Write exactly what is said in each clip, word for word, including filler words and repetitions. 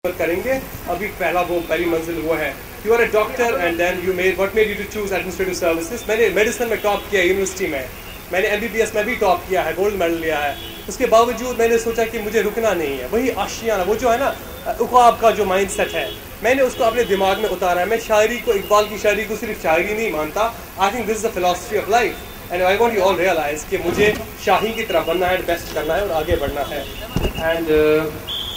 करेंगे। अभी पहला वो पहली मंजिल वो है। You are a doctor and then you made what made you to choose administrative services. मैंने मेडिसिन में टॉप किया यूनिवर्सिटी में, मैंने एमबीबीएस में भी टॉप किया है, गोल्ड मेडल लिया है। उसके बावजूद मैंने सोचा कि मुझे रुकना नहीं है। वही आशियाना, वो जो है ना उक़ाब का जो माइंड सेट है, मैंने उसको अपने दिमाग में उतारा है। मैं शायरी को, इकबाल की शायरी को सिर्फ शायरी नहीं मानता। I think this is the philosophy of life and I want you all realise कि मुझे शाही की तरफ बनना है, बेस्ट करना है और आगे बढ़ना है। And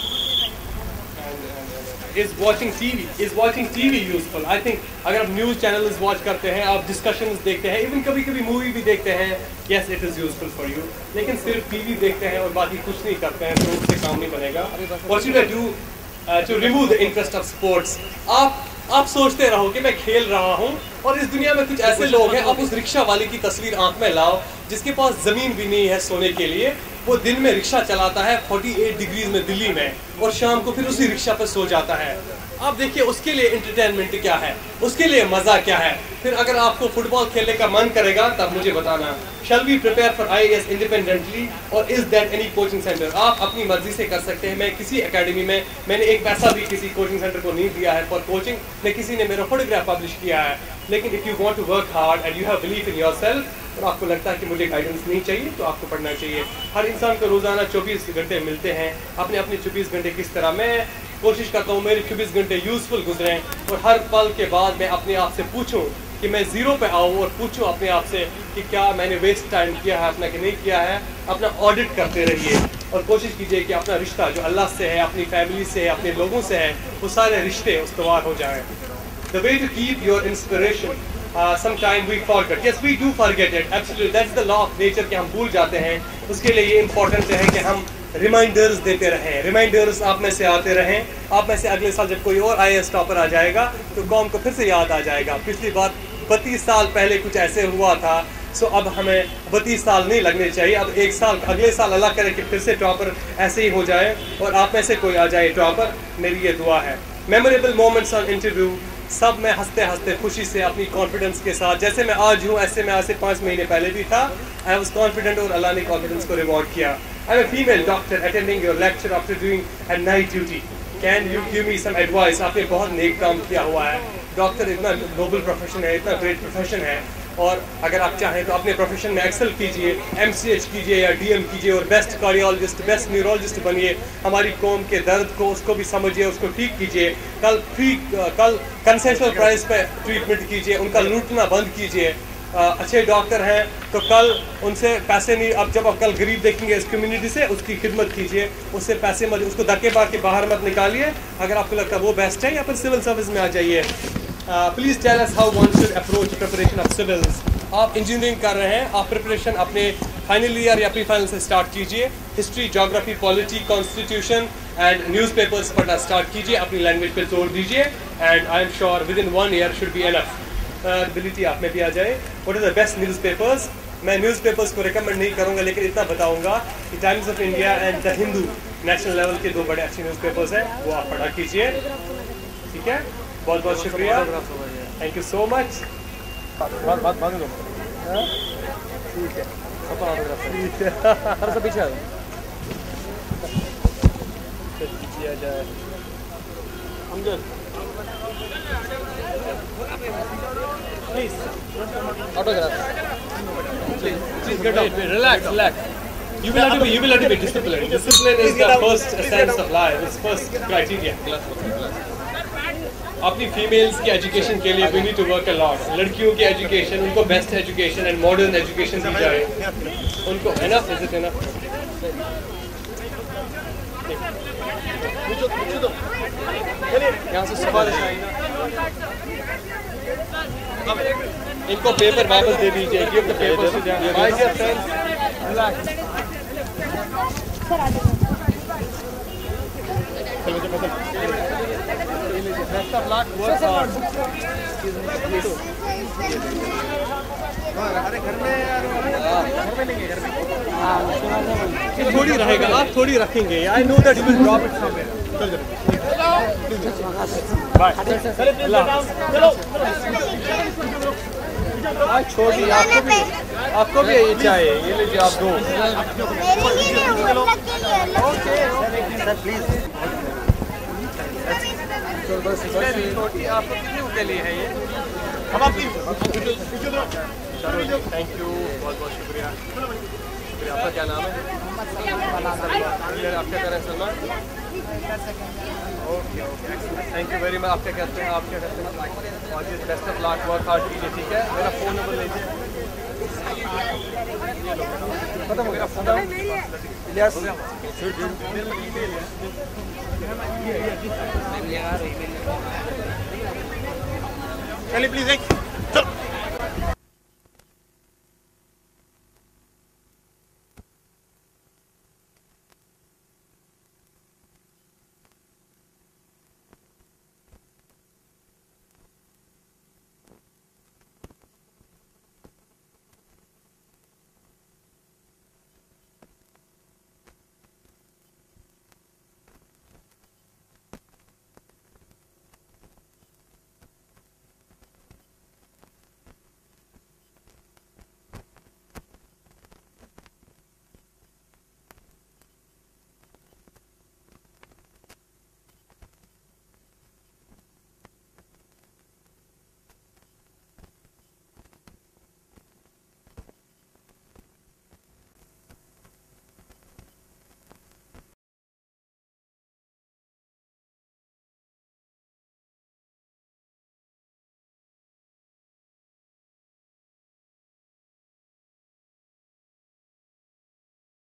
is watching T V is watching T V useful. I think अगर आप न्यूज़ चैनल्स वॉच करते हैं, आप डिस्कशंस देखते हैं, इवन कभी कभी मूवी भी देखते हैं, yes it is useful for you. लेकिन सिर्फ टी वी देखते हैं और बाकी कुछ नहीं करते हैं तो उससे काम नहीं बनेगा। What should I do to remove the interest of sports? आप आप सोचते रहो कि मैं खेल रहा हूँ और इस दुनिया में कुछ ऐसे लोग हैं, आप उस रिक्शा वाले की तस्वीर आंख में लाओ जिसके पास ज़मीन भी नहीं है सोने के लिए। वो दिन में रिक्शा चलाता है अड़तालीस डिग्रीज में दिल्ली में और शाम को फिर उसी रिक्शा पर सो जाता है। आप देखिए उसके लिए एंटरटेनमेंट क्या है, उसके लिए मज़ा क्या है। फिर अगर आपको फुटबॉल खेलने का मन करेगा तब मुझे बताना। Shall we prepare for I A S independently और is that any coaching centre? आप अपनी मर्जी से कर सकते हैं। मैं किसी एकेडमी में, मैंने एक पैसा भी किसी कोचिंग सेंटर को नहीं दिया है फॉर कोचिंग, न किसी ने मेरा फोटोग्राफ पब्लिश किया है। लेकिन if you want to work hard and you have believe in yourself और आपको लगता है कि मुझे गाइडेंस नहीं चाहिए तो आपको पढ़ना चाहिए। हर इंसान को रोज़ाना चौबीस घंटे मिलते हैं। अपने अपने चौबीस घंटे किस तरह, मैं कोशिश करता हूँ मेरे चौबीस घंटे यूज़फुल गुजरें और हर पल के बाद मैं अपने आप से पूछूं कि मैं ज़ीरो पे आऊँ और पूछूं अपने आप से कि क्या मैंने वेस्ट टाइम किया है अपना कि नहीं किया है। अपना ऑडिट करते रहिए और कोशिश कीजिए कि अपना रिश्ता जो अल्लाह से है, अपनी फैमिली से है, अपने लोगों से है, वो सारे रिश्ते उस्तवार हो जाएँ। The way to keep your inspiration, sometime we forget, yes we do forget it, absolutely that's the law of nature कि हम भूल जाते हैं। उसके लिए ये इंपॉर्टेंट है कि हम रिमाइंडर्स देते रहें, रिमाइंडर्स आप में से आते रहें। आप में से अगले साल जब कोई और आई ए एस टॉपर आ जाएगा तो कौम को फिर से याद आ जाएगा, पिछली बार बत्तीस साल पहले कुछ ऐसे हुआ था, सो अब हमें बत्तीस साल नहीं लगने चाहिए। अब एक साल, अगले साल अल्लाह करे कि फिर से टॉपर ऐसे ही हो जाए और आप में से कोई आ जाए टॉपर, मेरी ये दुआ है। मेमोरेबल मोमेंट्स ऑन इंटरव्यू, सब में हंसते हंसते खुशी से अपनी कॉन्फिडेंस के साथ, जैसे मैं आज हूँ ऐसे मैं आज से पाँच महीने पहले भी था। आई वॉज कॉन्फिडेंट और अल्लाह ने कॉन्फिडेंस को रिवॉर्ड किया। I am a female doctor attending your lecture after doing a night duty, can you give me some advice? आपने बहुत नेक काम किया हुआ है। डॉक्टर इतना नोबल प्रोफेशन है, इतना ग्रेट प्रोफेशन है और अगर आप चाहें तो अपने प्रोफेशन में एक्सेल कीजिए, एम सी एच कीजिए या डी एम कीजिए और बेस्ट कार्डियोलॉजिस्ट, बेस्ट न्यूरोलॉजिस्ट बनिए। हमारी कौम के दर्द को, उसको भी समझिए, उसको ठीक कीजिए। कल फ्री, कल कंसेशनल प्राइस पे ट्रीटमेंट कीजिए, उनका लूटना बंद कीजिए। अच्छे डॉक्टर हैं तो कल उनसे पैसे नहीं, अब जब आप कल गरीब देखेंगे इस कम्युनिटी से, उसकी खिदमत कीजिए, उससे पैसे मत, उसको धक्के मार के बाहर मत निकालिए। अगर आपको लगता है वो बेस्ट है या फिर सिविल सर्विस में आ जाइए। Please tell us how one should approach preparation of civils. आप इंजीनियरिंग कर रहे हैं, आप प्रिपरेशन अपने फाइनल ईयर या प्री फाइनल से स्टार्ट कीजिए। History, geography, polity, constitution and newspapers पढ़ना स्टार्ट कीजिए, अपनी लैंग्वेज पे जोर दीजिए and I am sure within one year should be enough. Ability आप में भी आ जाए। What are the best newspapers? मैं न्यूज़पेपर्स को रिकमेंड नहीं करूँगा, लेकिन इतना बताऊँगा कि Times of India and the Hindu national level के दो बड़े अच्छे न्यूज़पेपर्स हैं, वो आप पढ़ा कीजिए। ठीक है, बहुत बहुत शुक्रिया, थैंक यू सो मच। ठीक है, पीछे आ जाए। Please, autograph. Please, please get up. Relax, relax. You will have to be, you will have to be disciplined. Discipline is the first essence of life. It's first criteria. अपनी females की education के लिए we need to work a lot. लड़कियों की education, उनको best education and modern education दी जाए। उनको enough, is it enough? यहाँ से सिफारिश आई ना, इनको पेपर वापस दे दीजिए। Give the papers to them. My dear friends, relax. Best of luck, work hard. अरे घर में यार, घर में नहीं है, घर में थोड़ी रहेगा, आप थोड़ी रखेंगे। I know that you will drop it somewhere. Bye, चलो आज छोड़िए, आपको भी आपको भी ये चाहिए, ये लीजिए आप दो। Okay sir, please. छोटी आपको कितने के लिए है ये? अब आपकी चलो थैंक यू, बहुत बहुत शुक्रिया। शुक्रिया। आपका क्या नाम है? आप क्या कर रहे हैं Salman? Okay okay thank you very much. आप क्या कहते हैं? आप क्या करते हैं? और ये best of luck, work hard कीजिए, ठीक है? मेरा फ़ोन नंबर लीजिए। खत्म हो गया फ़ोन इलियास। चलिए प्लीज एक चलो